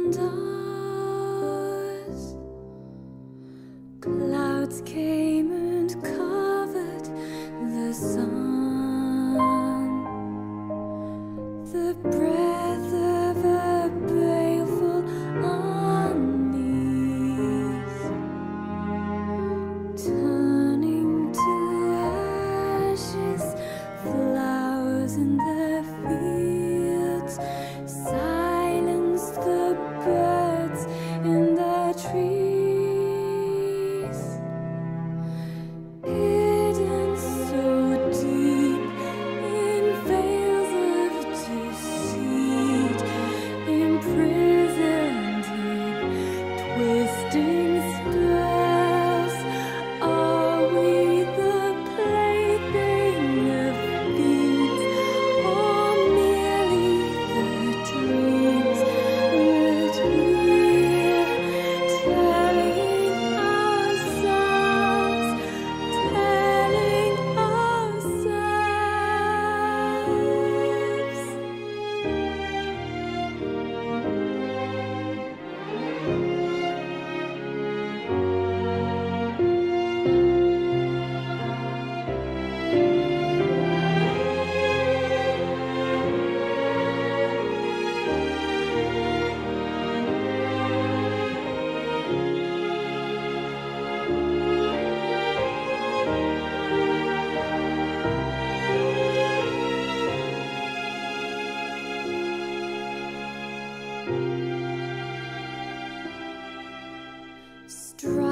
us. Clouds came and covered the sun. The breath of a baleful unease, turning to ashes, flowers in the fields silenced the birds in the trees. Hidden so deep in veils of deceit, imprisoned in twisting spells, are we the plaything of fiends, or merely the dreams that we're telling ourselves, telling ourselves? Strong